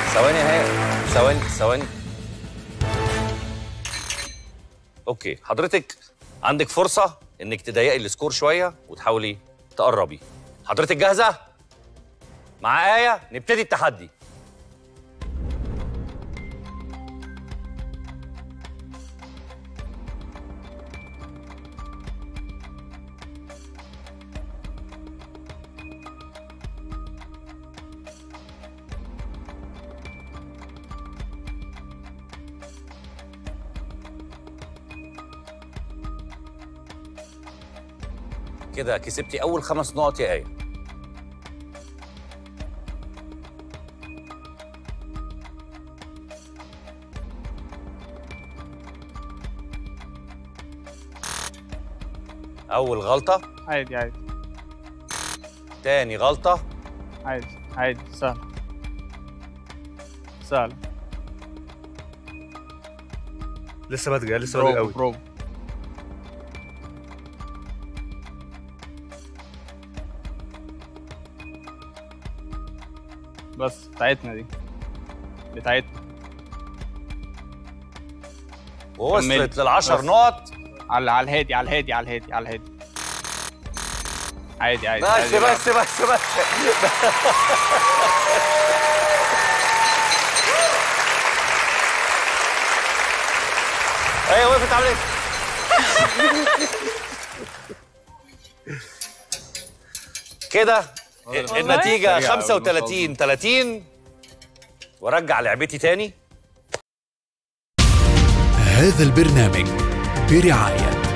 ثواني اهي، ثواني. اوكي، حضرتك عندك فرصة انك تضيقي السكور شوية وتحاولي تقربي. حضرتك جاهزة؟ مع آية نبتدي التحدي. كده كسبتي أول 5 نقط يا آية. أول غلطة. عادي عادي. تاني غلطة. عادي عادي، سهل سهل. لسه بدري، لسه بدري قوي. برافو. بس بتاعتنا دي بتاعتنا. ووصلت لل10 نقط. على الهادي على الهادي على الهادي على الهادي. عادي عادي. بس. ايه وقفت عملت كده النتيجة 35-30. ورجع لعبتي تاني. هذا البرنامج برعاية